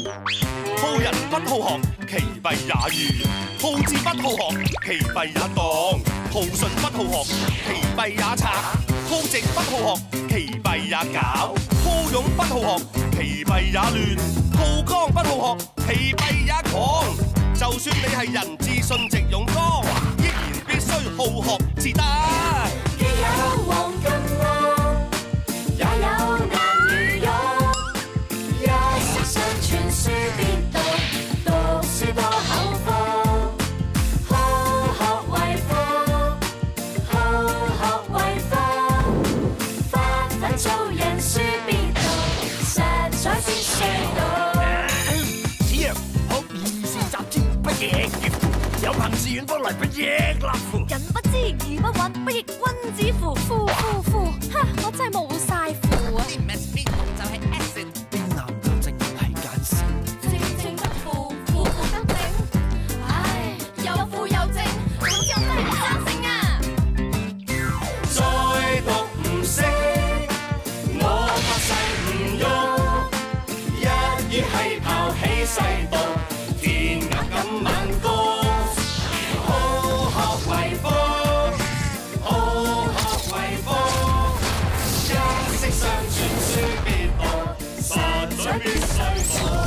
好人不好學，其弊也愚；好智不好學，其弊也當；好信不好學，其弊也賊；好直不好學，其弊也搞；好勇不好學，其弊也亂；好剛不好學，其弊也狂。就算你係人自信直勇剛，依然必須好學至得。 既有黃金屋，也有難如玉。一息尚存，書必讀，讀書多口福。好學為福，好學為福。發奮做人，書必讀，實在必須讀。 此藥可以是集之不亦樂乎，有朋自遠方來不亦樂乎。 人不知義不允，不亦君子乎？哈！我真係冇晒符啊！ 就係 acid，邊男男正係奸線， 正不符，符得正。唉，又負又正，總之我真係唔生性啊！ 再讀唔識，我發誓唔喐。一於係拋起誓讀，天涯今晚高。好學為福，好學為福。一息尚存，書必讀，實在必須讀。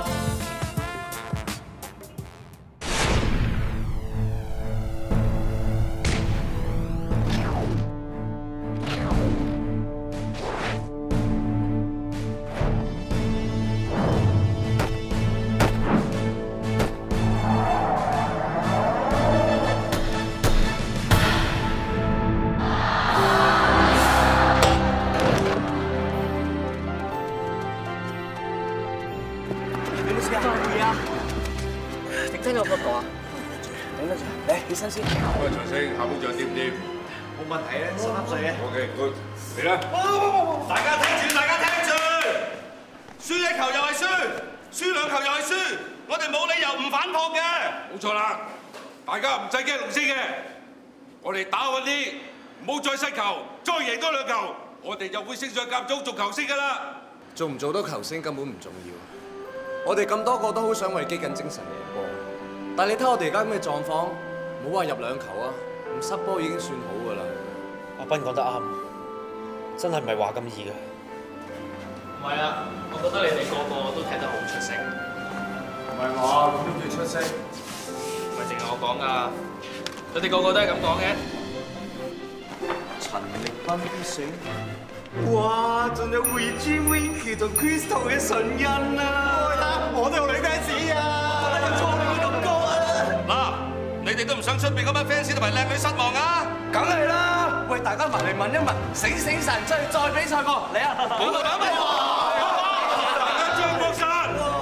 整親個膊頭啊！頂得住，嚟起身先。 喂，長勝，下半場掂唔掂？ 冇問題啊，13歲嘅。 OK，good，嚟啦！ 大家聽住，大家聽住，輸一球又係輸，輸兩球又係輸，我哋冇理由唔反撲嘅。 冇錯啦，大家唔使驚龍星嘅，我哋打穩啲，唔好再失球，再贏多兩球，我哋就會升上甲組做球星㗎啦。 做唔做到球星根本唔重要，我哋咁多個都好想為基緊精神贏波，但係你睇我哋而家咁嘅狀況，唔好話入兩球啊，唔失波已經算好㗎啦。 阿斌講得啱，真係唔係話咁易嘅。 唔係啊，我覺得你哋個個都踢得好出色。 唔係我，咁都叫出色。 唔係淨係我講㗎，你哋個個都係咁講嘅。 陳力斌醒，哇！仲有會專 Winky 同 Crystal 嘅唇印啊！我都有女 fans 啊！有錯你會咁高啊！ 嗱，你哋都唔想出邊嗰班 fans 同埋靚女失望啊？ 梗係啦！喂，大家埋嚟問一問，醒醒神，再比賽過嚟啊！ 好啊，大家張國山。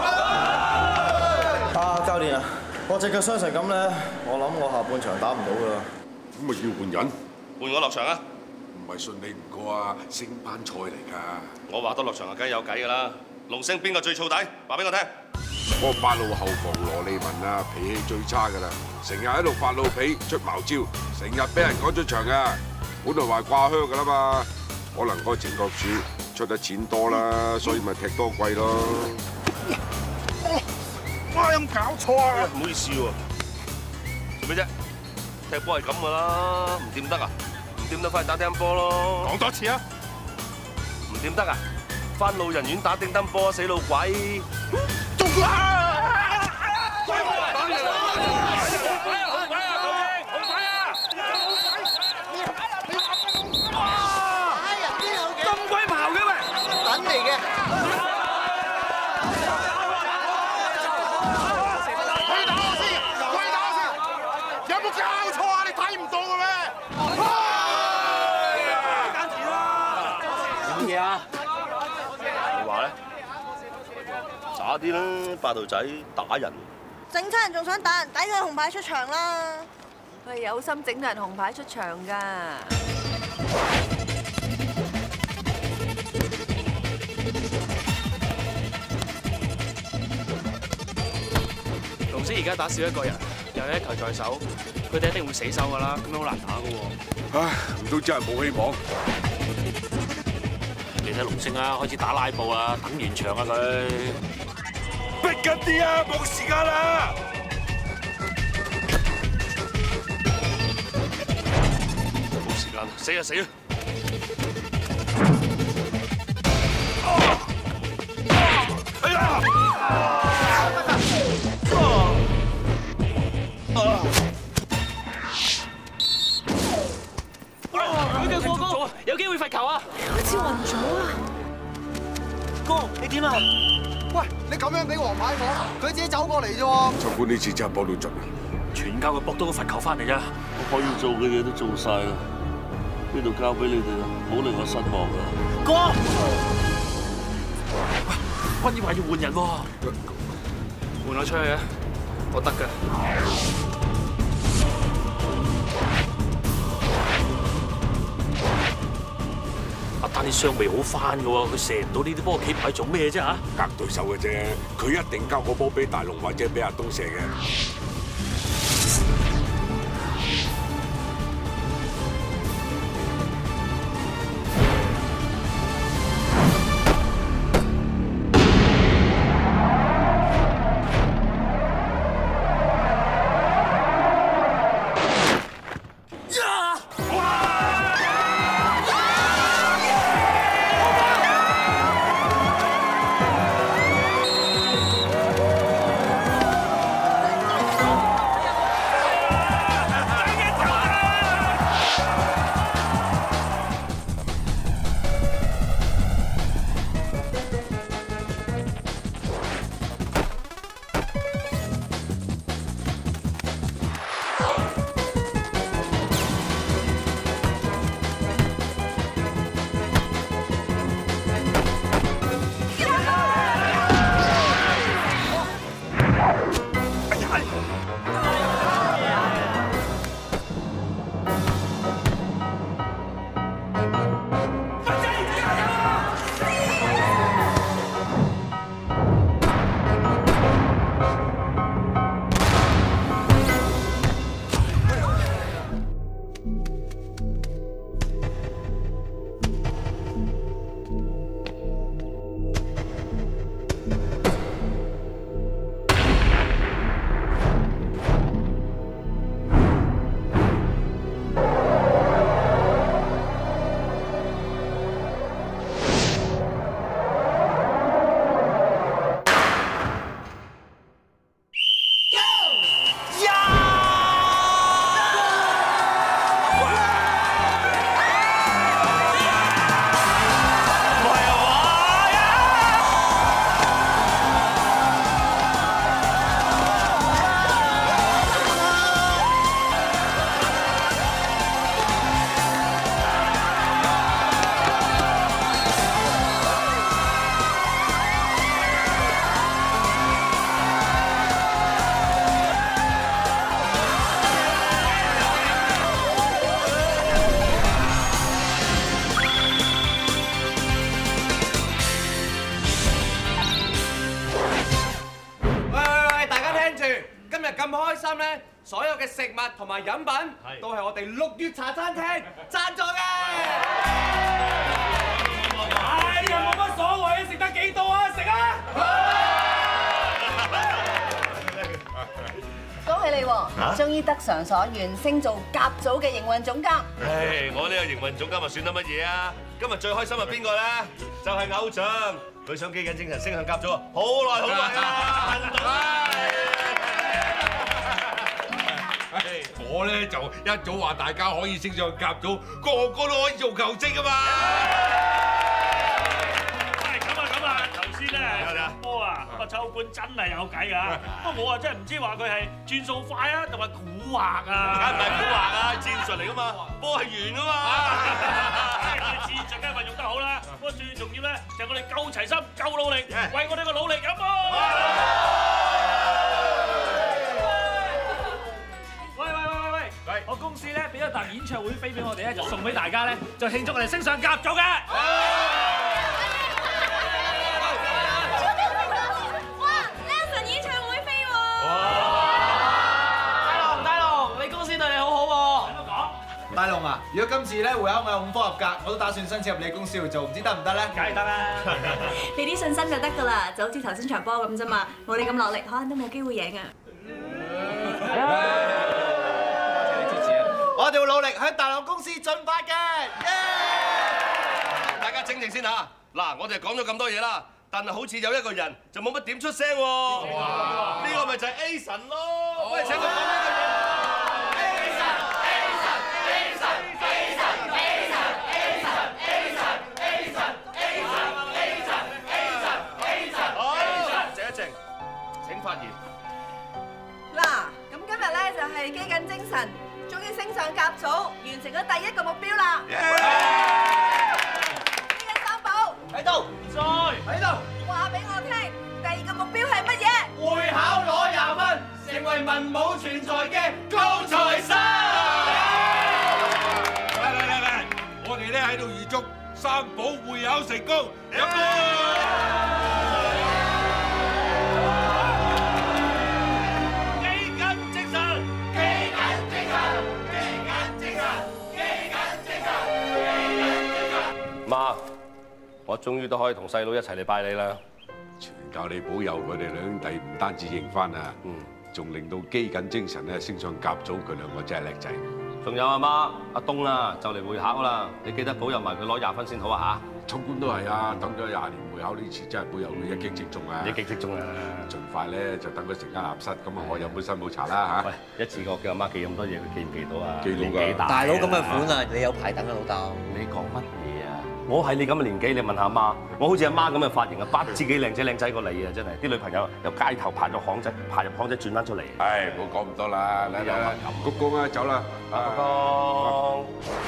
教練啊，我隻腳傷成咁咧，我諗我下半場打唔到㗎啦。 咁咪要換人？ 換我落場啊！ 唔係順利唔過啊，升班賽嚟㗎。 我話得落場啊，梗係有計㗎啦。龍星邊個最燥底？話俾我聽。 嗰個8號後防羅利文啊，脾氣最差㗎啦，成日喺度發老脾出茅招，成日俾人趕出場㗎。本來話掛靴㗎啦嘛，可能個程國柱出得錢多啦，所以咪踢多季咯。哇！有冇搞錯啊？ 唔好意思喎，做咩啫？踢波係咁㗎啦，唔掂得啊？唔掂得翻去打乒乓波咯。 講多次啊！ 唔掂得啊？翻老人院打乒乓波，死老鬼！ 咁鬼矛嘅喂，等嚟嘅。 有冇搞錯啊？你睇唔到嘅咩？ 乜嘢啊？ 你話咧？渣啲啦，八度仔打人。 整親人仲想打人，抵佢紅牌出場啦！佢係有心整人紅牌出場㗎。 龍獅而家打少一個人，又有一球在手，佢哋一定會死守㗎啦，咁樣好難打㗎喎。 唉，唔通真係冇希望？ 你睇龍星啊，開始打拉布啊，等完場啊佢。 逼啲啊，冇時間啦！ 冇時間，死啊死啊！ 哎呀！ 佢嘅過高，有機會罰球啊！ 好似暈咗啊！ 哥，你點啊？ 喂，你咁樣俾黃牌我，佢自己走過嚟啫喎。 長官呢次真係幫到盡啊！ 全靠佢搏到個罰球翻嚟啫。 我可以做嘅嘢都做晒啦，呢度交俾你哋啦，唔好令我失望啊！ 哥，喂，君姨話要換人喎，換我出去啊！我得㗎。阿丹啲傷未好翻㗎喎，佢射唔到呢啲波，企牌做咩啫嚇？ 隔對手嘅啫，佢一定交個波俾大龍或者俾阿東射嘅。 所有嘅食物同埋飲品都係我哋六月茶餐廳贊助嘅。哎呀，冇乜所謂啊，食得幾多啊？食啊！ 恭喜你喎，終於得償所願，升做甲組嘅營運總監。 唉，我呢個營運總監咪算得乜嘢啊？今日最開心係邊個咧？就係偶像，佢想基緊精神升向甲組啊！好耐好耐啊！行動啦！ 我咧就一早話大家可以升上甲組，個個都可以做球證啊嘛！ 喂，咁啊，頭先咧波啊，咁啊秋官真係有計㗎，不過我啊真係唔知話佢係轉數快啊，定係蠱惑啊？ 梗係唔係蠱惑啊，戰術嚟㗎嘛，波係圓㗎嘛。 戰術梗係運用得好啦，不過最重要咧就係我哋夠齊心、夠努力，為我哋個努力飲波！我公司咧俾咗沓演唱會飛俾我哋咧，就送俾大家咧，就慶祝我哋升上甲組嘅。 哇 ！Leon 演唱會飛喎！ 大龍，你公司對你好好喎。 大龍啊， 嗱，如果今次咧會考我有5科合格，我都打算申請入你公司度做，唔知得唔得咧？ 梗係得啦！ 你啲信心就得㗎啦，就好似頭先場波咁啫嘛，冇你咁落力，可能都冇機會贏啊！ 多謝你支持啊！我哋會努力喺大浪公司進發嘅。 大家靜靜先嚇。嗱，我哋講咗咁多嘢啦，但係好似有一個人就冇乜點出聲喎。呢個咪就係 A 神咯。我哋請佢講呢個嘢。 嗱，咁今日咧就係基緊精神，終於升上甲組，完成咗第1個目標啦！基緊三寶喺度， 在喺度， 話俾我聽，第2個目標係乜嘢？ 會考攞20分，成為文武全才嘅高材生。 嚟，我哋咧喺度預祝三寶會考成功，飲杯！ 媽，我終於都可以同細佬一齊嚟拜你啦！ 全靠你保佑，佢哋兩兄弟唔單止認翻啊，仲令到基緊精神咧升上甲組，佢兩個真係叻仔。 仲有阿媽，阿東啊，就嚟會考啦，你記得保佑埋佢攞20分先好啊嚇！ 聰官都係啊，等咗20年會考呢次真係保佑佢一擊即中啊！ 一擊即中啊！ 盡快咧就等佢成家立室，咁啊我飲杯新寶茶啦嚇！ 喂，一次過叫阿媽記咁多嘢，佢記唔記到啊？ 記到㗎！ 大佬咁嘅款啊，你有排等啊老豆。 你講乜嘢啊？我係你咁嘅年紀，你問下阿媽，我好似阿媽咁嘅髮型啊，不知幾靚仔過你啊！真係啲女朋友由街頭爬咗巷仔，爬入巷仔轉翻出嚟。 唉，唔好講咁多啦，嚟嚟，鞠躬啊，走啦！ 鞠躬。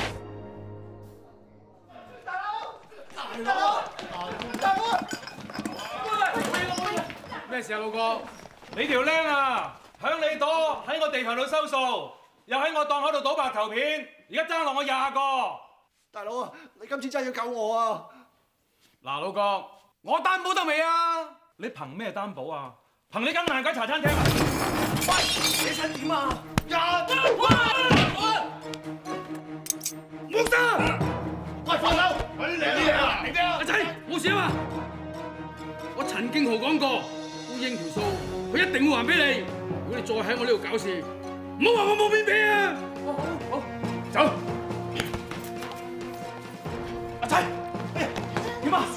大佬！咩事啊，老哥？你條僆啊，響你朵喺我地盤度收數，又喺我檔口度賭白頭片，而家爭落我20個。大佬啊，你今次真係要救我啊！嗱，老哥，我擔保得未啊？你憑咩擔保啊？憑你間爛鬼茶餐廳啊？喂，你想點啊？冇得！喂，放手！嚟啊！阿仔，冇事啊嘛？我陳敬豪講過，烏英條數，佢一定會還俾你。如果你再喺我呢度搞事，唔好話我冇面皮啊！好，走。阿仔，點啊？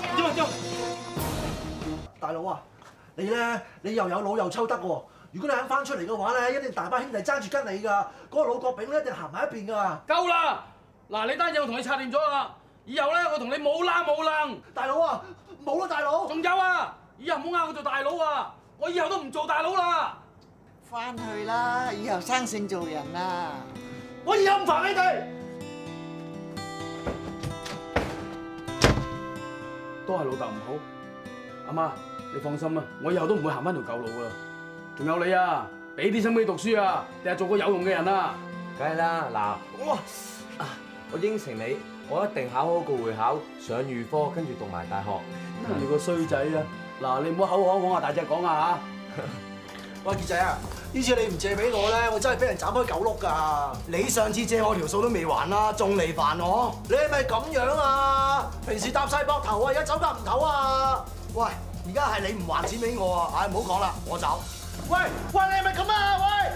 大佬啊，你又有腦又抽得喎。如果你肯翻出嚟嘅話咧，一定大班兄弟爭住跟你㗎。嗰個老國炳咧一定行埋一邊㗎。 夠啦！嗱，你單嘢我同你拆掂咗啦。以後咧，我同你冇啦冇楞。 大佬啊，冇啦大佬。 仲有啊，以後唔好嗌我做大佬啊！我以後都唔做大佬啦。 翻去啦，以後生性做人啦。 我以後唔煩你哋。 都係老豆唔好。阿媽，你放心啦，我以後都唔會行翻條舊路噶啦。仲有你啊，俾啲心機讀書啊，定係做個有用嘅人啊！ 梗係啦，嗱，我應承你，我一定考好個會考，上預科，跟住讀埋大學。 你個衰仔啊！嗱，你唔好口講啊，大隻講啊嚇！ 喂，傑仔啊，呢次你唔借俾我咧，我真係俾人斬開9碌㗎！你上次借我條數都未還啦，仲嚟煩我？你係咪咁樣啊？平時搭晒膊頭啊，而家走夾唔唞啊！喂，而家係你唔還錢俾我啊！唉，唔好講啦，我走。喂，你係咪咁啊？喂！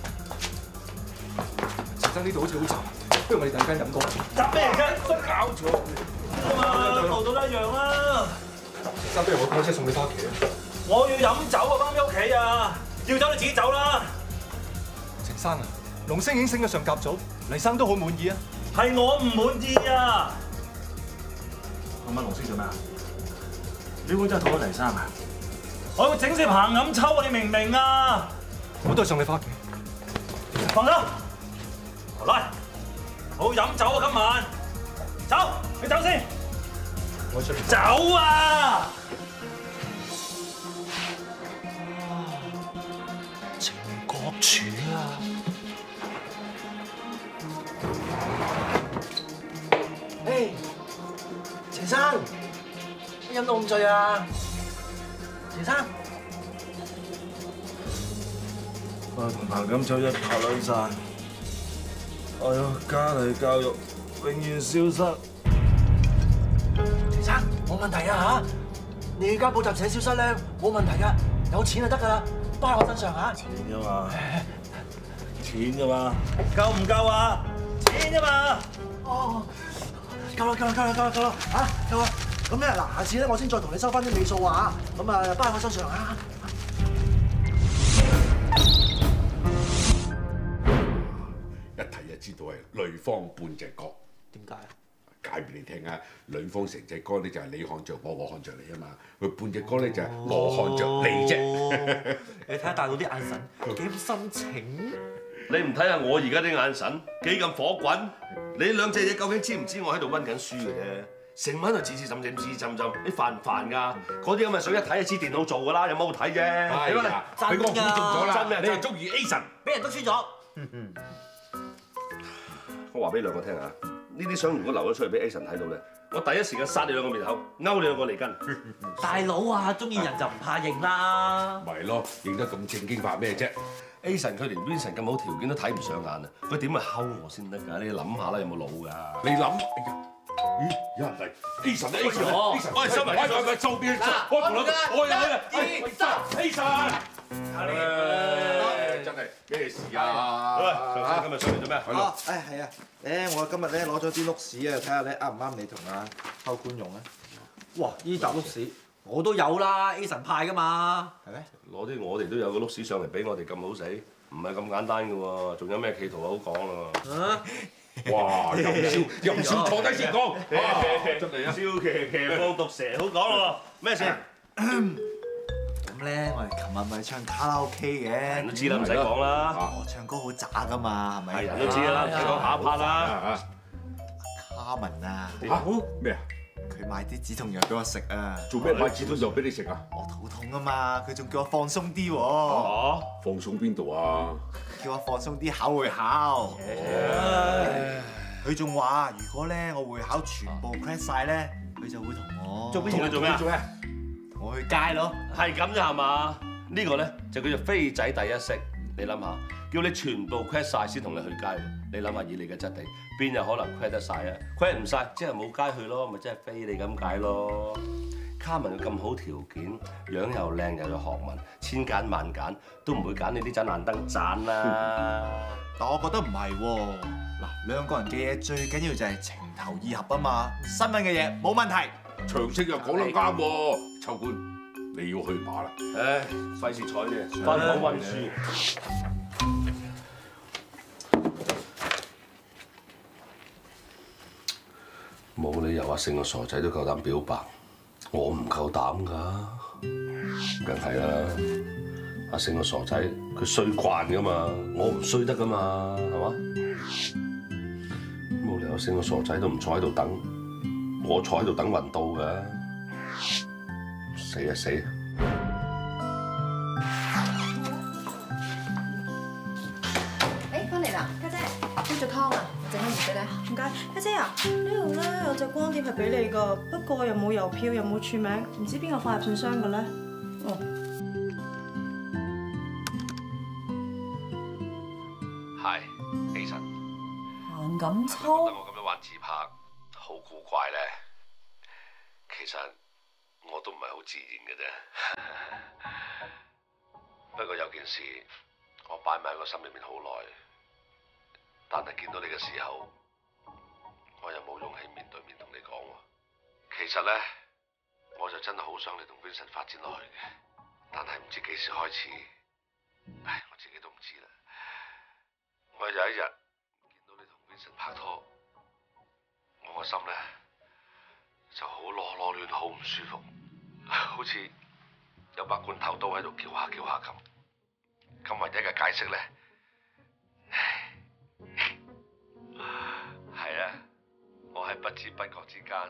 陳生呢度好似好雜，不如我哋等間飲多。 雜咩嚟㗎？都搞錯啊！度都一樣啦。 陳生，不如我開車送你翻屋企啊！ 我要飲酒啊，翻屋企啊！要走你自己走啦。 程生啊，龍星已經升咗上甲組，黎生都好滿意啊。 係我唔滿意啊！ 我問龍星做咩啊？你會真係討咗黎生啊？ 我要整死彭錦秋啊！你明唔明啊？ 我都係送你翻屋企。 放手！嚟，好飲酒啊！今晚走，你走先。 我出面走啊！ 程國柱啊！誒，程生，飲到咁醉啊？程生， 我同彭錦秋一拍兩散， 哎呀，家庭教育永遠消失。 先生，冇問題啊嚇！你間補習社消失咧，冇問題噶，有錢就得噶啦，包喺我身上嚇。 錢㗎嘛，錢㗎嘛，夠唔夠啊？錢㗎嘛。 哦，夠啦嚇，夠啦。咁咧嗱，下次咧我先再同你收翻啲尾數啊嚇。咁啊，包喺我身上啊。 一睇就知道係呂方半隻角。 點解啊？ 解俾你聽啊！呂方成隻歌咧就係你看着我看着你啊嘛，佢半隻歌咧就係我看着你啫。 你睇下大佬啲眼神幾咁深情。 你唔睇下我而家啲眼神幾咁火滾？你兩隻嘢究竟知唔知我喺度溫緊書嘅啫？成晚喺度字浸，你煩唔煩㗎？嗰啲咁嘅水一睇就知電腦做㗎啦，有冇好睇啫？ 係啊，佢個估中咗啦，你係中意 A 神， 俾人督穿咗。 我話俾兩個聽啊！呢啲相如果流咗出去俾 A 神睇到咧，我第一時間殺你兩個面口，勾你兩個脷根。 大佬啊，中意人就唔怕認啦。 咪咯，認得咁正經怕咩啫 ？A 神佢連 Vincent 咁好條件都睇唔上眼啊！佢點去睺我先得㗎？你諗下啦，有冇腦㗎？ 你諗？咦，有人嚟 ？A 神 A 神 A 神，喂，收埋，喂，周邊，我有，A 神。真係咩事啊？ 喂，上次今日上嚟做咩？ 哦，係啊，我今日咧攞咗啲碌屎啊，睇下咧啱唔啱你同阿秋官用啊？ 哇！呢沓碌屎我都有啦 ，A 神派㗎嘛， 係咩？ 攞啲我哋都有個碌屎上嚟俾我哋咁好死，唔係咁簡單㗎喎，仲有咩企圖好講啊？ 哇！任少坐低先講，真係啊！ 笑騎放毒蛇好講喎，咩事？ 咁咧，我哋琴日咪唱卡拉 OK 嘅， 人都知啦，唔使講啦。 我唱歌好渣噶嘛，係咪？ 係人都知啦，唔使講下一 part 啦。 卡文啊， 咩啊？ 佢買啲止痛藥俾我食啊！ 做咩買止痛藥俾你食啊？ 我肚痛啊嘛，佢仲叫我放鬆啲喎。 放鬆邊度啊？ 叫我放鬆啲考會考。佢仲話：如果咧我會考全部 crash 曬咧，佢就會同我做咩？做咩？ 同我去街咯。 係咁咋係嘛？呢個咧就叫做飛仔第一式。你諗下，叫你全部 crash 曬先同你去街，你諗下以你嘅質地，邊有可能 crash 得曬啊 ？crash 唔曬，即係冇街去咯，咪即係飛你咁解咯。卡文咁好條件，樣又靚又有學問，千揀萬揀都唔會揀你啲盞爛燈盞啦。 但我覺得唔係喎，嗱，兩個人嘅嘢最緊要就係情投意合啊嘛。新聞嘅嘢冇問題， 長青又講得啱喎，秋官你要去馬啦。 唉，費事睬你，翻房温書。冇理由話成個傻仔都夠膽表白，我唔夠膽㗎，梗係啦。阿成個傻仔佢衰慣㗎嘛，我唔衰得㗎嘛，係嘛？冇理由成個傻仔都唔坐喺度等，我坐喺度等運到㗎，死啊死！ 翻嚟啦，家姐，煲咗湯啊，我整翻熱俾你。唔該，家姐啊，呢度咧有隻光碟係俾你㗎，不過又冇郵票，又冇署名，唔知邊個放入信箱嘅咧？哦。 係 A 神。 韓錦秋。 覺得我咁樣玩自拍好古怪咧，其實我都唔係好自然嘅啫。不過有件事我擺埋喺個心裏面好耐。但係見到你嘅時候，我又冇勇氣面對面同你講喎。其實咧，我就真係好想你同 Vincent 發展落去嘅，但係唔知幾時開始，唉，我自己都唔知啦。我有一日見到你同 Vincent 拍拖，我個心咧就好囉囉攣，好唔舒服，好似有把罐頭刀喺度撬下咁。咁唯一嘅解釋咧，係啊，我喺不知不覺之間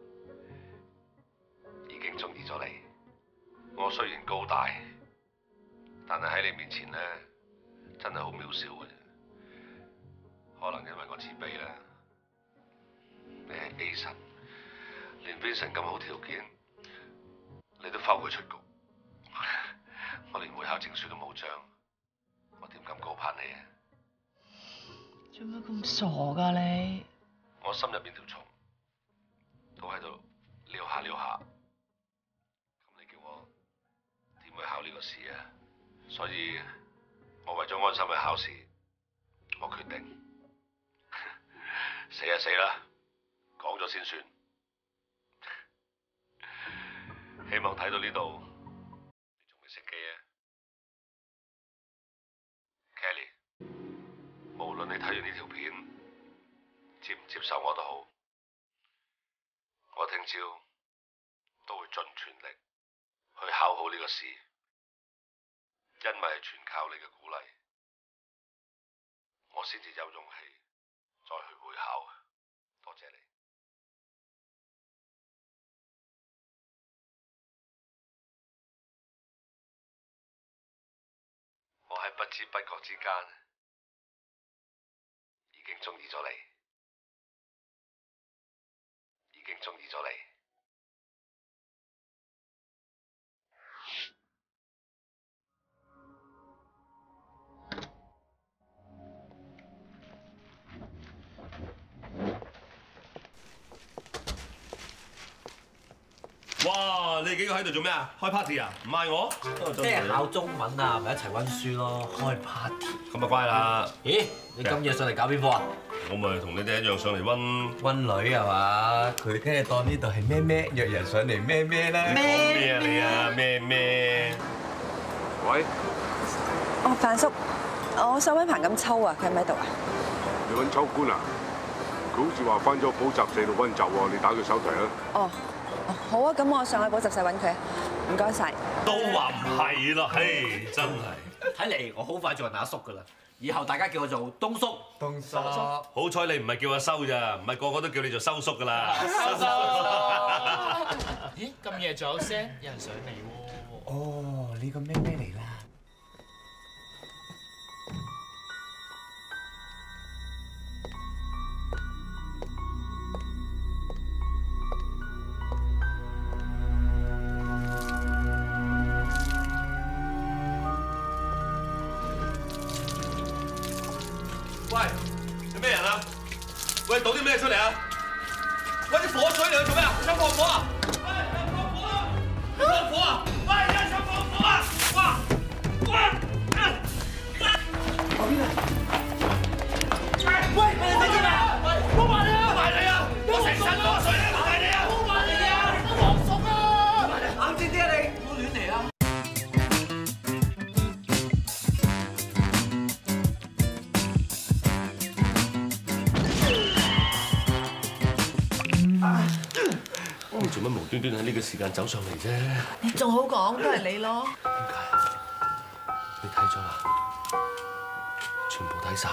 已經中意咗你。我雖然高大，但係喺你面前咧，真係好渺小嘅。可能因為我自卑啦。你係 A 神，連 Vincent 咁好條件，你都拋佢出局。我連會考證書都冇張，我點敢高攀你啊？ 做乜咁傻㗎你？ 我心入邊條蟲都喺度撩下撩下，咁你叫我點去考呢個試啊？所以我為咗安心去考試，我決定死就死啦，講咗先算。希望睇到呢度，你仲未熄機啊 ，Kelly。無論你睇完呢條片，接唔接受我都好，我聽朝都會盡全力去考好呢個試，因為係全靠你嘅鼓勵，我先至有勇氣再去會考。多謝你。我喺不知不覺之間已經中意咗你，已經中意咗你。 哇！你幾個喺度做咩啊？開 party 啊？唔嗌我？ 即係考中文啊，咪一齊溫書咯，開 party。 咁啊乖啦！ 咦？你今夜上嚟搞邊科啊？ 我咪同你哋一樣上嚟溫女係嘛？佢梗係當呢度係咩咩，約人上嚟咩咩咧？ 講咩啊你啊？咩咩？ 喂？ 哦，范叔，我想揾彭錦秋啊，佢喺咪度啊？ 你揾秋官啊？佢好似話翻咗補習社度溫習喎，你打佢手提啊？ 哦，好啊，咁我上去補習社揾佢，唔該晒。 都話唔係咯，嘿，真係。 睇嚟我好快做人阿叔噶啦，以後大家叫我做東叔。東叔。 好彩你唔係叫阿修咋，唔係個個都叫你做修叔噶啦。 修叔。咦？咁夜仲有聲，有人上嚟喎。 哦，你個咩咩嚟啦？ 喂，有咩人啊？喂，倒啲咩出嚟啊？喂，啲火水嚟做咩啊？想放火啊？喂，有放火啊！有放火啊！喂，有人想放火啊！哇！哇！喂，你哋做咩啊？我埋你啊！埋你啊！我成身火水啊！埋你啊！我埋你啊！黃叔啊！冷靜啲啊你！唔好亂嚟啊！你做乜無端端喺呢個時間走上嚟啫？ 你仲好講，都係你咯。 你睇咗啦？全部睇晒。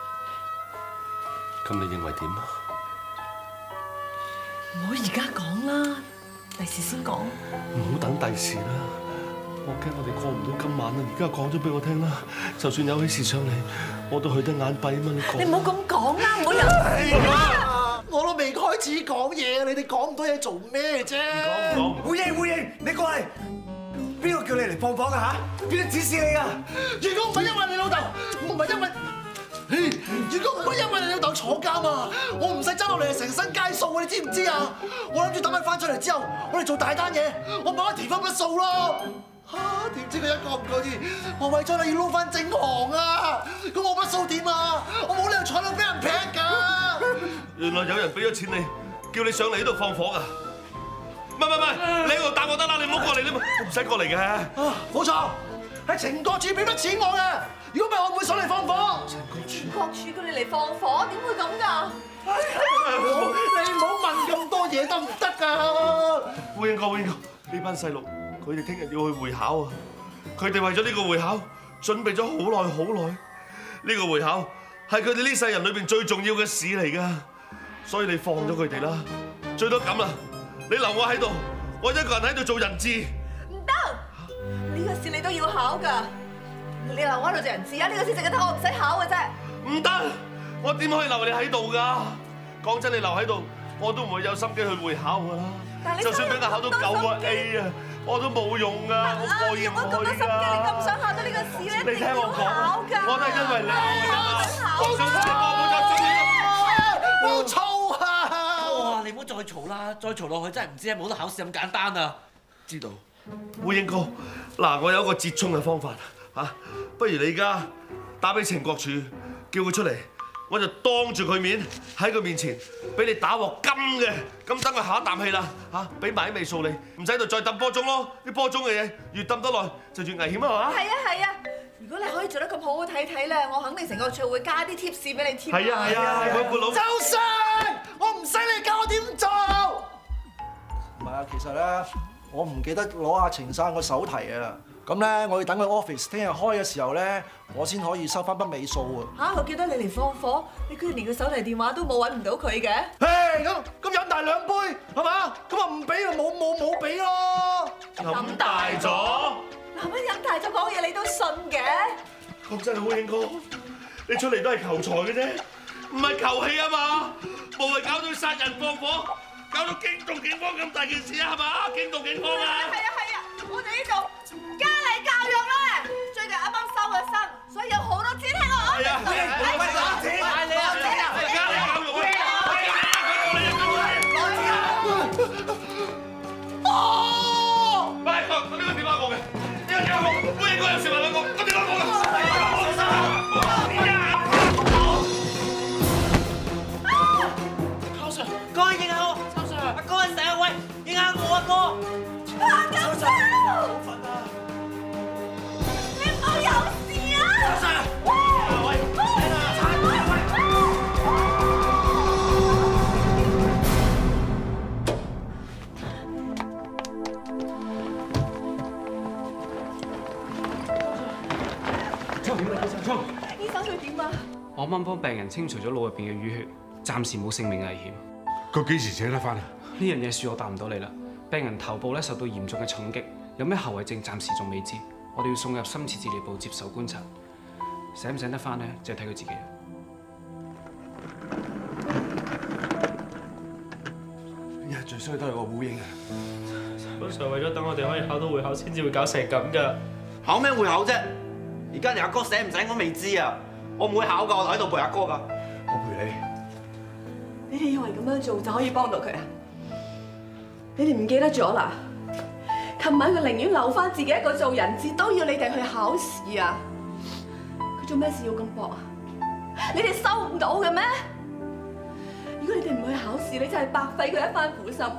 咁你認為點啊？ 唔好而家講啦，第時先講。 唔好等第時啦，我驚我哋過唔到今晚啦。而家講咗俾我聽啦，就算有起事上嚟，我都去得眼閉啊嘛。 你唔好咁講啦，唔好有。 我都未開始講嘢，你哋講咁多嘢做咩啫？ 講。 胡應，你過嚟。邊個叫你嚟放火㗎嚇？邊個指示你㗎？如果唔係因為你老豆，唔係因為，如果唔係因為你老豆坐監啊，我唔使爭落嚟係成身街數啊！你知唔知啊？我諗住等佢翻出嚟之後，我哋做大單嘢，我咪可以填翻筆數咯。點知佢一個唔覺意，我為咗你要撈翻正行啊！咁我筆數點啊？我冇理由坐到俾人劈㗎！ 原來有人俾咗錢你，叫你上嚟呢度放火㗎。唔係，你喺度答我得啦，你唔好過嚟，你唔使過嚟嘅。 冇錯，係情覺處俾筆錢我嘅，如果唔係我唔會上嚟放火。 情覺處叫你嚟放火，點會咁㗎？ 你唔好問咁多嘢得唔得㗎？ 烏英哥，呢班細路佢哋聽日要去會考啊！佢哋為咗呢個會考準備咗好耐。呢個會考係佢哋呢世人裏邊最重要嘅事嚟㗎，所以你放咗佢哋啦，最多咁啦。你留我喺度，我一個人喺度做人質。 唔得，呢個試你都要考㗎。你留我喺度做人質啊？呢個試淨係得我唔使考嘅啫。 唔得，我點可以留你喺度㗎？講真，你留喺度，我都唔會有心機去會考㗎啦。就算俾我考到9個A啊，我都冇用㗎，我過意唔去㗎。 我咁多心機，你咁想考到呢個試咧？ 你聽我講，我都係因為你我想睇我好嘈啊！ 哇！你唔好再嘈啦，再嘈落去真係唔知係冇得考試咁簡單啊！ 知道，烏英哥，嗱，我有一個折衷嘅方法嚇，不如你而家打俾情國處，叫佢出嚟，我就當住佢面喺佢面前俾你打鑊金嘅，咁等佢下一啖氣啦嚇，俾埋啲味素你，唔使喺度再揼波鐘咯，啲波鐘嘅嘢越揼得耐就越危險啊嘛！ 係啊係啊，如果你可以做得咁好好睇睇咧，我肯定成個聚會加啲 tips 俾你添。 係啊係啊，嗰個佬。 周生，我唔使你教我點做。唔係啊，其實咧，我唔記得攞阿程生個手提啊。咁咧，我要等佢 office 聽日開嘅時候咧，我先可以收翻筆尾數啊！ 嚇，我記得你嚟放火，你居然連個手提電話都冇揾唔到佢嘅。 嘿，咁飲大兩杯係嘛？咁啊唔俾就冇俾咯。 飲大咗。 男人飲大咗講嘢你都信嘅？ 講真啊，烏英哥，你出嚟都係求財嘅啫，唔係求氣啊嘛！無謂搞到殺人放火，搞到驚動警方咁大件事啊，係嘛？驚動警方啊！ 係啊係啊，我哋呢度家禮教育咧，最近啱啱收咗生，所以有好多錢喺我度。係啊，喂，攞錢，係你啊，錢啊， 家禮教育啊！哦！喂，我呢個電話我嘅，呢個電話我，烏英哥有事問我，個電話我嘅。 秋 Sir， 哥應下我，秋 Sir， 阿哥成日喂，應下我阿哥。 阿九少，你唔好有事啊！秋 Sir， 喂， 醫生佢點啊？ 我啱啱幫病人清除咗腦入邊嘅淤血，暫時冇性命危險。 佢幾時請得翻啊？ 呢樣嘢恕我答唔到你啦。病人頭部咧受到嚴重嘅重擊，有咩後遺症暫時仲未知，我哋要送入深切治療部接受觀察。醒唔醒得翻咧，就睇佢自己。 日最衰都係個烏英啊！ 本 Sir 為咗等我哋可以考到會考，先至會搞成咁㗎。 考咩會考啫？而家連阿哥醒唔醒我未知啊！我唔會考㗎，我喺度陪阿哥㗎。 我陪你哋以為咁樣做就可以幫到佢啊？你哋唔記得咗啦？琴晚佢寧願留翻自己一個做人質，都要你哋去考試啊！佢做咩事要咁搏啊？你哋收唔到嘅咩？如果你哋唔去考試，你真係白費佢一番苦心。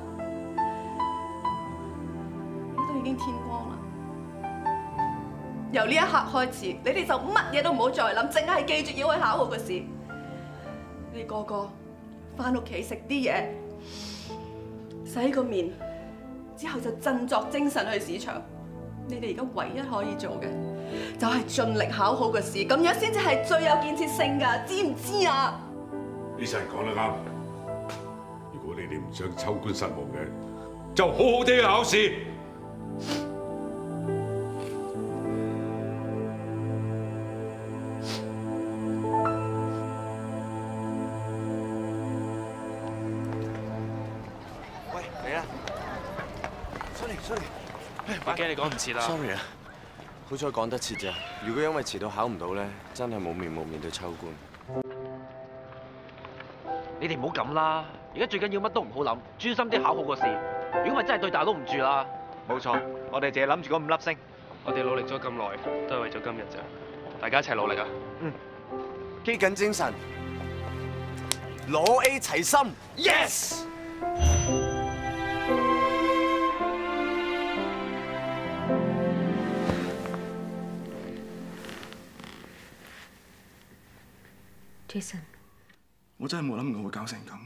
而家都已經天光啦，由呢一刻開始，你哋就乜嘢都唔好再諗，淨係記住要去考好個試。你哋個個翻屋企食啲嘢，洗個面，之後就振作精神去試場。你哋而家唯一可以做嘅，就係盡力考好個試，咁樣先至係最有建設性㗎，知唔知啊？ 呢世人講得啱。如果你哋唔想秋官失望嘅，就好好地去考試。 喂，嚟啦！出嚟。 我驚你趕唔切啦。 Sorry 啊，好彩趕得切咋。如果因為遲到考唔到咧，真係冇面對秋官。 你哋唔好咁啦，而家最緊要乜都唔好諗，專心啲考好個試。如果唔係真係對大佬唔住啦。冇錯，我哋淨係諗住嗰5粒星。 我哋努力咗咁耐，都係為咗今日咋。大家一齊努力啊！ 基緊精神，攞 A 齊心 ，Yes！ Jason， 我真係冇諗過會搞成咁。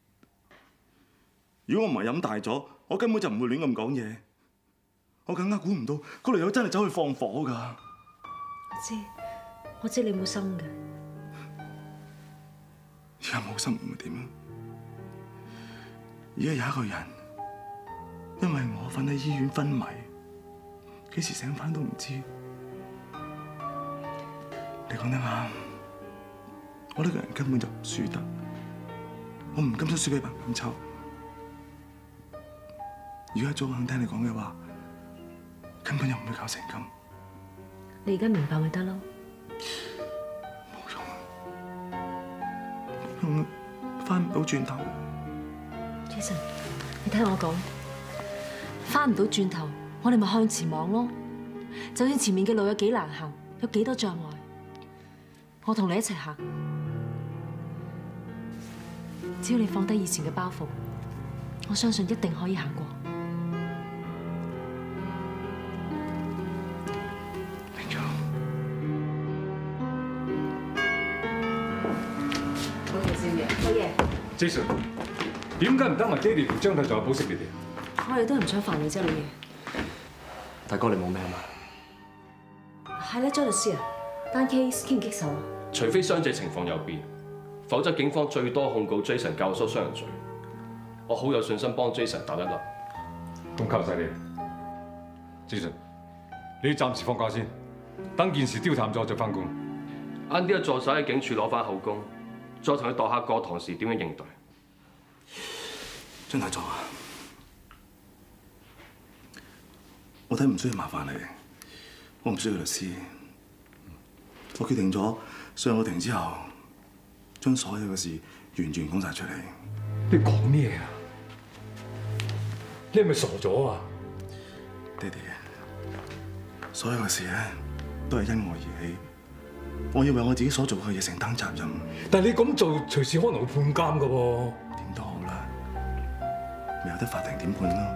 如果我唔係飲大咗，我根本就唔會亂咁講嘢。我更加估唔到嗰條友真係走去放火㗎。 我知你冇心嘅。 而家冇心會點啊？而家有一個人因為我瞓喺醫院昏迷，幾時醒返都唔知。你講得啱。我呢個人根本就唔輸得，我唔甘心輸俾彭錦秋。如果早肯聽你講嘅話，根本就唔會搞成咁。 你而家明白咪得咯。 用翻唔到轉頭。 Jason， 你聽我講，翻唔到轉頭，我哋咪向前望咯。就算前面嘅路有幾難行，有幾多障礙，我同你一齊行。只要你放低以前嘅包袱，我相信一定可以行過。 明咗。 好嘅，少爺。好嘢。 Jason， 點解唔等埋爹哋同張太仲有保釋你哋？ 我哋都唔想煩你啫，老爺。 大哥，你冇咩啊嘛？ 係咧，張律師啊，單 case 棘唔棘手啊？ 除非傷者情況有變，否則警方最多控告 Jason 教唆傷人罪。我好有信心幫 Jason 打得甩。 咁靠晒你 ，Jason， 你暫時放假先，等件事丟淡咗再翻工。 晏啲嘅助手喺警署攞翻口供，再同佢度下過堂時點樣應對。 張大狀啊，我睇唔需要麻煩你，我唔需要律師。我決定咗上個庭之後，將所有嘅事完全講晒出嚟。 你講咩啊？你係咪傻咗啊？ 爹哋，所有嘅事咧都係因我而起，我要為我自己所做嘅嘢承擔責任。 但係你咁做，隨時可能會判監噶喎。 點都好啦，咪由得法庭點判咯。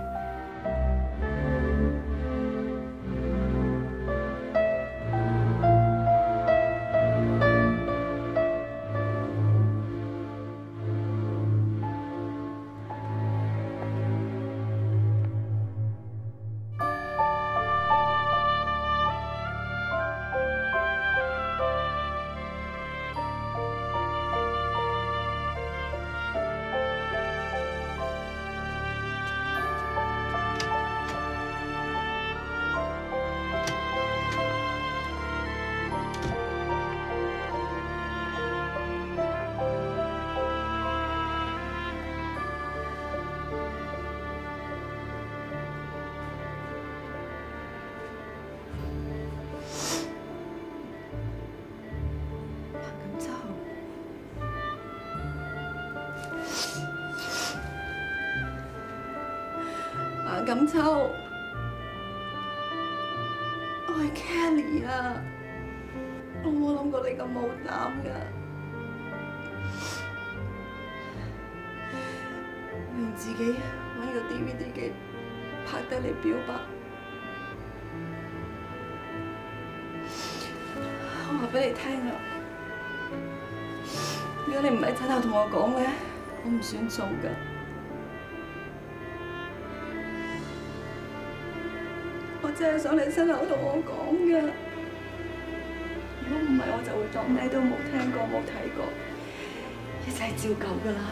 錦秋，我係 Kelly 啊！我冇諗過你咁冇膽㗎，用自己揾個 DVD 機拍低你表白。我話俾你聽啊，如果你唔係親口同我講咧，我唔算數㗎。我真係想你親口同我講嘅，如果唔係，我就會當咩都冇聽過冇睇過，一切照舊㗎啦。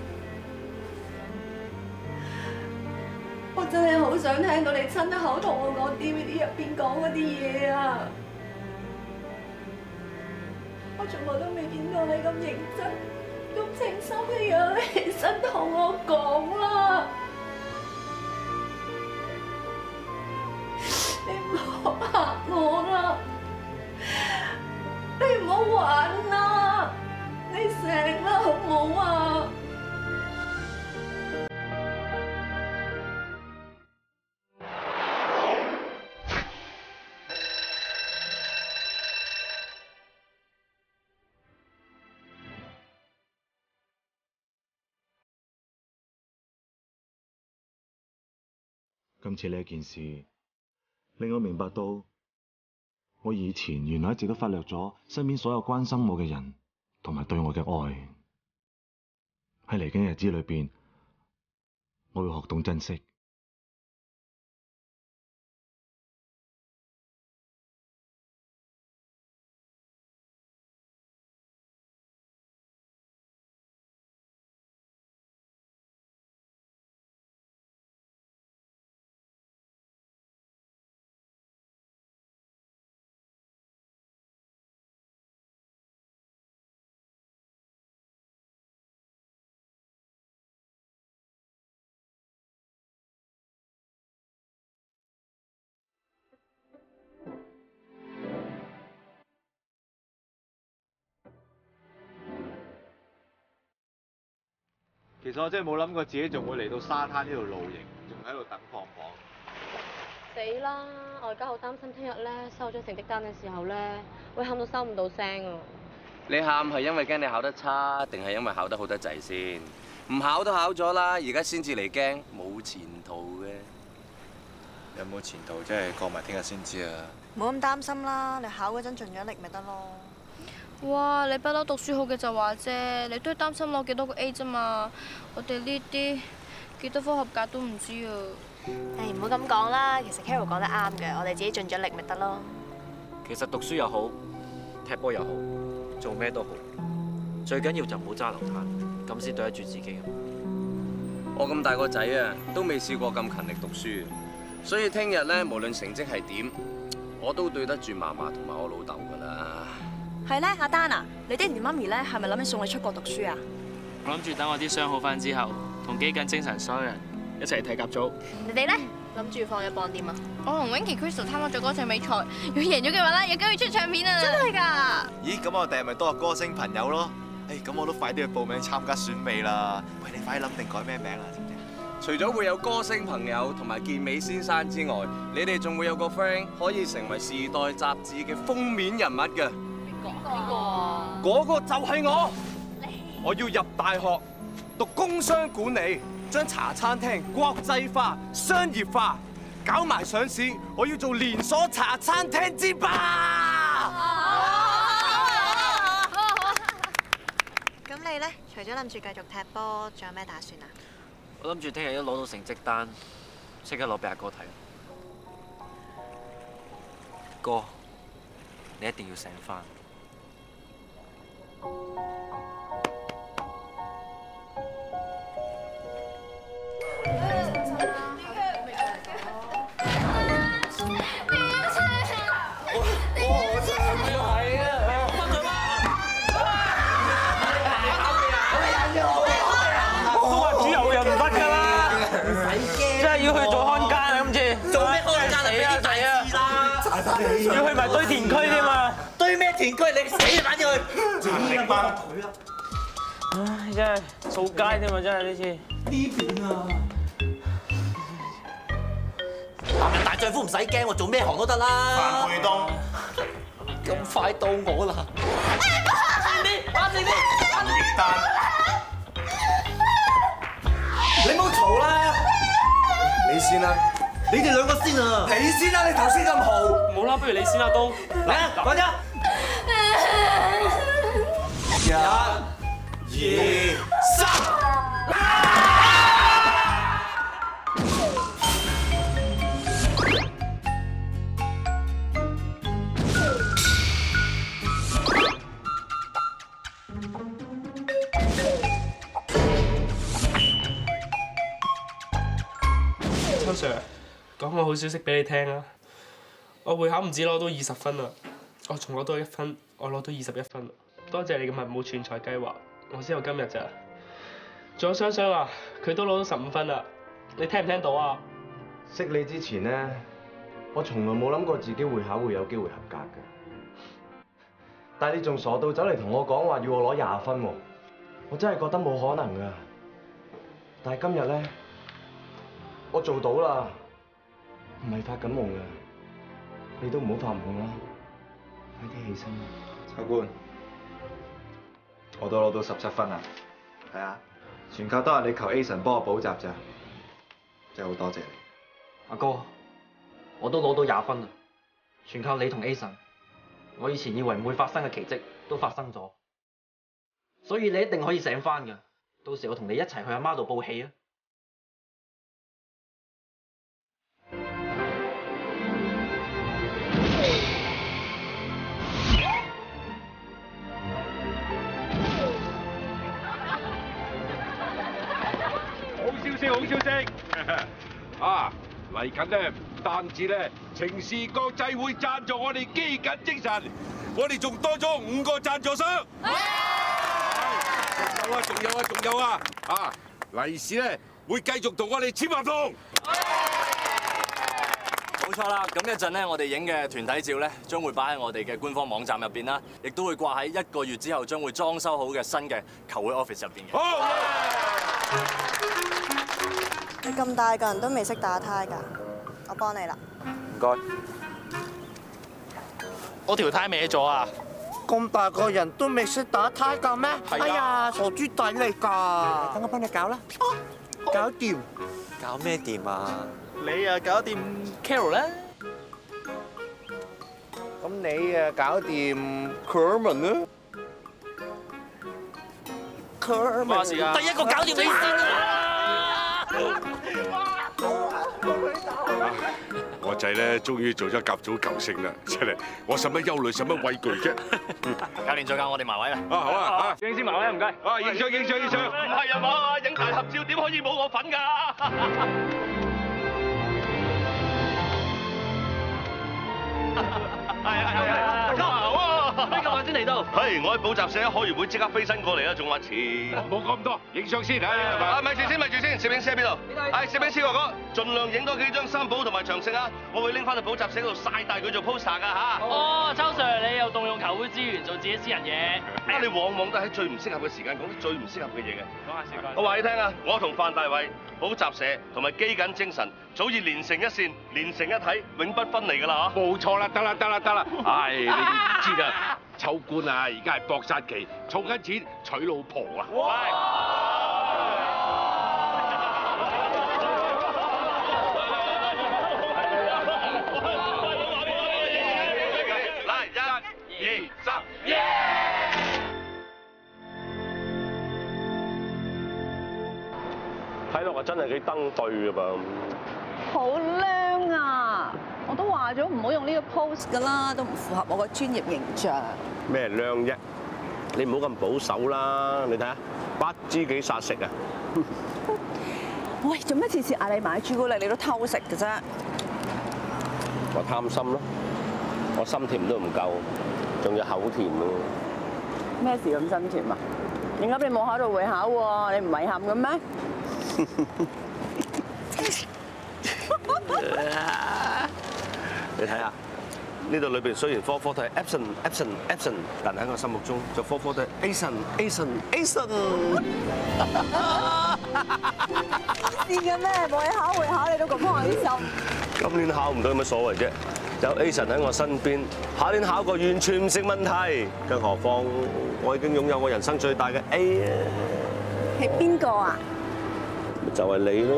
我真係好想聽到你親口同我講 DVD 入邊講嗰啲嘢啊！我從來都未見過你咁認真、咁情深嘅樣，你起身同我講啦！你唔好嚇我啦，你唔好玩啦，你醒啦好唔好啊？ 今次呢件事令我明白到，我以前原來一直都忽略咗身邊所有關心我嘅人，同埋對我嘅愛。喺嚟緊嘅日子裏邊，我會學懂珍惜。 其實我真係冇諗過自己仲會嚟到沙灘呢度露營，仲喺度等放榜。 死啦！我而家好擔心聽日咧收咗成績單嘅時候咧，會喊到收唔到聲啊！ 你喊係因為驚你考得差，定係因為考得好得滯先？唔考都考咗啦，而家先至嚟驚，冇前途嘅。有冇前途真係過埋聽日先知啊！ 冇咁擔心啦，你考嗰陣盡咗力咪得咯。 哇！你不嬲讀書好嘅就話啫，你都係擔心攞幾多個 A 啫嘛。我哋呢啲幾多科合格都唔知啊。 誒唔好咁講啦，其實 Carol 講得啱嘅，我哋自己盡咗力咪得咯。 其實讀書又好，踢波又好，做咩都好，最緊要就唔好揸流攤，咁先對得住自己。 我咁大個仔啊，都未試過咁勤力讀書，所以聽日咧，無論成績係點，我都對得住嫲嫲同埋我老豆噶啦。 係咧，阿丹啊，你爹哋媽咪咧係咪諗住送你出國讀書啊？ 我諗住等我啲傷好翻之後，同基緊精神所有人一齊睇甲組。 你哋咧諗住放一磅點啊？ 我同 Winky Crystal 參加咗歌唱比賽，如果贏咗嘅話咧，有機會出唱片啊！ 真係㗎？ 咦，咁我哋咪多個歌星朋友咯？咁我都快啲去報名參加選美啦！喂，你快啲諗定改咩名啊？知唔知？ 除咗會有歌星朋友同埋健美先生之外，你哋仲會有個 friend 可以成為《時代》雜誌嘅封面人物嘅。 邊個啊？ 嗰個就係我。我要入大學讀工商管理，將茶餐廳國際化、商業化，搞埋上市。我要做連鎖茶餐廳之霸。 咁你咧，除咗諗住繼續踢波，仲有咩打算啊？ 我諗住聽日一攞到成績單，即刻攞俾阿哥睇。哥，你一定要醒返。 要去做看更啊！今次做咩看更啊？俾啲大字啦！要去埋堆填區添嘛？堆咩填區？你死啊！反正去殘力班腿啊！唉，真係掃街添嘛！真係呢次呢邊啊！男人大丈夫唔使驚，我做咩行都得啦！范佩東，咁快到我啦！慢啲，慢啲，慢啲！你唔好嘈啦！你先啦，你哋兩個先啊！你先啦，你頭先咁豪。冇啦，不如你先啦，東。嚟啊，講啫。1、2、3。 秋 Sir， 講個好消息俾你聽啊！我會考唔止攞到20分啊，我仲攞到1分，我攞到21分。多謝你嘅文武全才計劃，我先有今日咋。仲有雙雙啊，佢都攞到15分啦，你聽唔聽到啊？ 識你之前呢，我從來冇諗過自己會考會有機會合格嘅。但係你仲傻到走嚟同我講話要我攞20分喎，我真係覺得冇可能㗎。但係今日呢，我做到啦，唔係發緊夢㗎，你都唔好發夢啦，快啲起身啦！ 秋官，我都攞到17分啦，睇下，全靠當日你求 A 神幫我補習咋，真係好多謝你。 阿哥，我都攞到20分啦，全靠你同 A 神。我以前以為唔會發生嘅奇蹟都發生咗，所以你一定可以醒返㗎。到時我同你一齊去阿媽度報喜啊！ 好消息！啊，嚟緊咧，唔單止咧，情視國際會贊助我哋基緊精神，我哋仲多咗5個贊助商。仲有啊！啊，利是咧會繼續同我哋簽合同。 冇錯啦，咁一陣咧，我哋影嘅團體照咧，將會擺喺我哋嘅官方網站入邊啦，亦都會掛喺1個月之後將會裝修好嘅新嘅球會 office 入邊嘅。 你咁大個人都未識打呔㗎，我幫你啦。 唔該。我條呔歪咗啊！ 咁大個人都未識打呔㗎咩？ 係啊哎呀，傻豬仔嚟㗎！等我幫你搞啦。搞掂。 搞咩掂啊？你啊搞掂 Carol 啦。 咁你啊搞掂 Kerman 啦。 話事啊！第一個搞掂你先啊！ 我仔咧終於做咗甲組球星啦，真係我使乜憂慮，使乜畏懼啫？ 教練再教我哋埋位啦。 啊好啊， 影先埋位啊，唔該。 啊影相。 唔係啊嘛，影大合照點可以冇我份㗎？係，呢個晚先嚟到。係，我喺補習社開完會即刻飛身過嚟啦，仲話遲。 冇講咁多，影相先啊！咪住先，攝影師喺邊度？係攝影師哥哥，盡量影多幾張三寶同埋長勝啊！我會拎翻去補習社嗰度曬大佢做 poster 㗎嚇。 哦，秋 Sir， 你又動用球會資源做自己私人嘢。 你往往都喺最唔適合嘅時間講啲最唔適合嘅嘢嘅。 講下時間。 我話你聽啊，我同范大衛補習社同埋基緊精神早已連成一線，連成一體，永不分離㗎啦嚇。 冇錯啦，得啦。唉，你哋唔知㗎，秋官啊，而家係搏殺期，儲緊錢娶老婆啊！ 嚟1、2、3，耶！ 睇落啊，真係幾登對㗎噃。 好靚啊！我都話咗唔好用呢個 pose 㗎啦，都唔符合我個專業形象。 咩靚啫？你唔好咁保守啦！你睇下，不知幾殺食啊！ 喂，做咩次次嗌你買朱古力你都偷食嘅啫？ 我貪心咯，我心甜都唔夠，仲要口甜喎。 咩事咁心甜啊？點解你冇考到會考喎？你唔遺憾嘅咩？ 你睇下，呢度裏邊雖然科科都係 absent， 但喺我心目中就科科都係 Ason。 知嘅咩？冇嘢考會考你都咁開心。 今年考唔到有乜所謂啫？有 Ason 喺我身邊，下年考過完全唔成問題。更何況我已經擁有我人生最大嘅 A 啊！ 係邊個啊？ 就係你咯。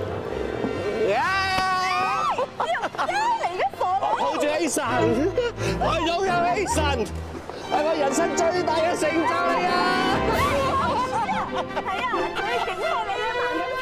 我抱住 Ason， 我擁有 Ason， 係我人生最大嘅成就嚟啊！ 係啊，最勁係你啊，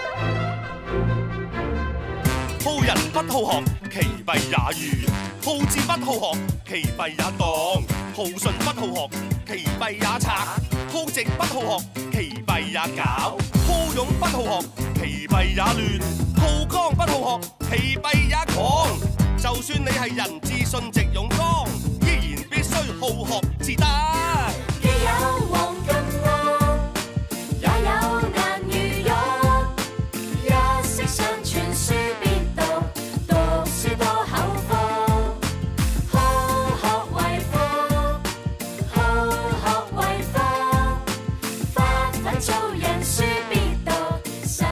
好人不好學，其弊也愚；好智不好學，其弊也當；好順不好學，其弊也賊；好直不好學，其弊也搞；好勇不好學，其弊也亂；好剛不好學，其弊也狂。就算你係人自信直勇剛，依然必須好學至得。